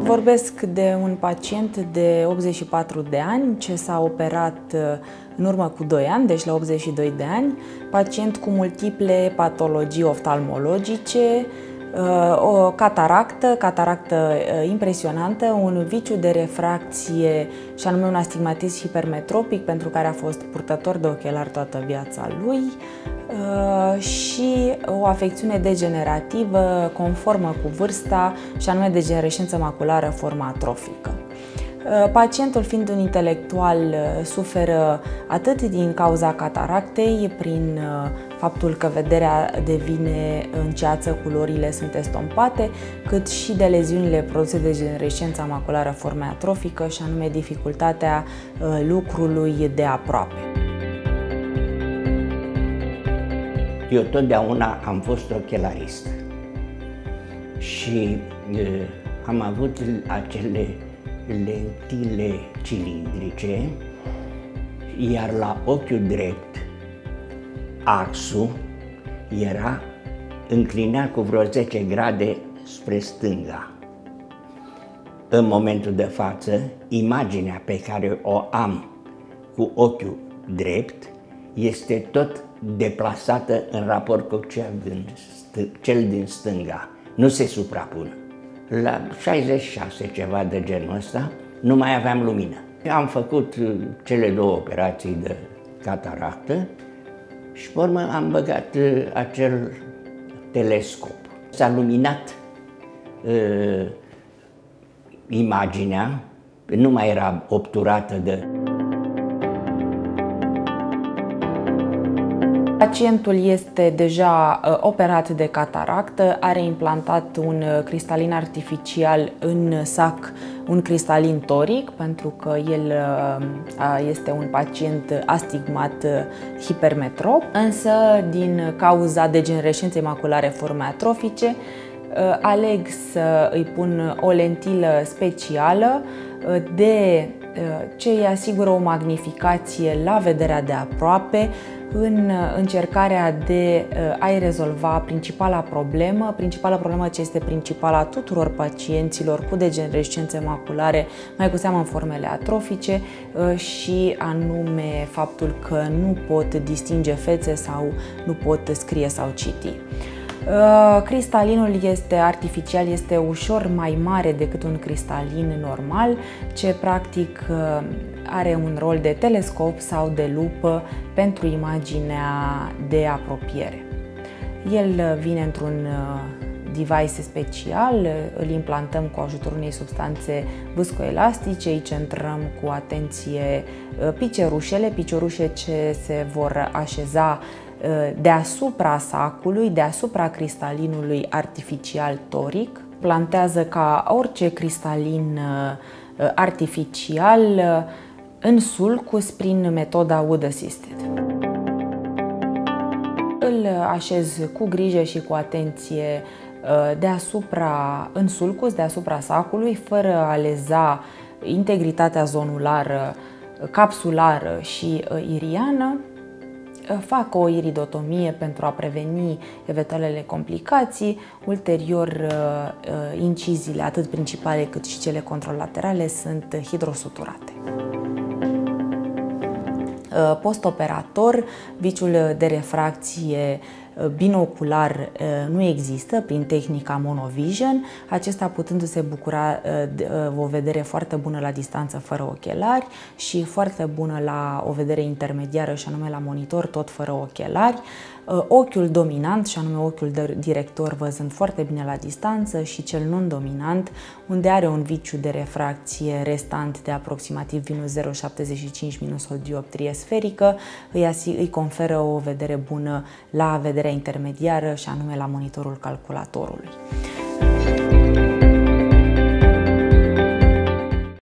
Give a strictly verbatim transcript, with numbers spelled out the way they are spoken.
Vorbesc de un pacient de optzeci și patru de ani ce s-a operat în urmă cu doi ani, deci la optzeci și doi de ani, pacient cu multiple patologii oftalmologice, o cataractă, cataractă impresionantă, un viciu de refracție și anume un astigmatism hipermetropic pentru care a fost purtător de ochelari toată viața lui și o afecțiune degenerativă conformă cu vârsta și anume degenerescență maculară formă atrofică. Pacientul, fiind un intelectual, suferă atât din cauza cataractei, prin faptul că vederea devine înceață, culorile sunt estompate, cât și de leziunile produse de degenerescența maculară formă atrofică și anume dificultatea lucrului de aproape. Eu totdeauna am fost ochelarist și am avut acele lentile cilindrice, iar la ochiul drept axul era înclinat cu vreo zece grade spre stânga. În momentul de față, imaginea pe care o am cu ochiul drept este tot deplasată în raport cu cel din, cel din stânga. Nu se suprapun. La șaizeci și șase, ceva de genul ăsta, nu mai aveam lumină. Am făcut cele două operații de cataractă și pe urmă am băgat acel telescop. S-a luminat uh, imaginea, nu mai era obturată de... Pacientul este deja operat de cataractă, are implantat un cristalin artificial în sac, un cristalin toric, pentru că el este un pacient astigmat hipermetrop, însă din cauza degenerescenței maculare forme atrofice, aleg să îi pun o lentilă specială de ce îi asigură o magnificație la vederea de aproape, în încercarea de a-i rezolva principala problemă, principala problemă ce este principala tuturor pacienților cu degenerescențe maculare, mai cu seamă în formele atrofice, și anume faptul că nu pot distinge fețe sau nu pot scrie sau citi. Cristalinul este artificial, este ușor mai mare decât un cristalin normal, ce practic are un rol de telescop sau de lupă pentru imaginea de apropiere. El vine într-un device special, îl implantăm cu ajutorul unei substanțe viscoelastice, îi centrăm cu atenție picerușele, picerușe ce se vor așeza deasupra sacului, deasupra cristalinului artificial toric. Plantează ca orice cristalin artificial în sulcus prin metoda Wood Assisted. Îl așez cu grijă și cu atenție deasupra, în sulcus, deasupra sacului, fără a leza integritatea zonulară, capsulară și iriană. Fac o iridotomie pentru a preveni eventualele complicații. Ulterior, inciziile, atât principale cât și cele contralaterale, sunt hidrosuturate. Postoperator, viciul de refracție binocular nu există prin tehnica monovision, acesta putându-se bucura de o vedere foarte bună la distanță fără ochelari și foarte bună la o vedere intermediară și anume la monitor tot fără ochelari. Ochiul dominant și anume ochiul director văzând foarte bine la distanță și cel non-dominant unde are un viciu de refracție restant de aproximativ minus zero virgulă șaptezeci și cinci minus o dioptrie sferică, îi, îi conferă o vedere bună la vederea intermediară și anume la monitorul calculatorului.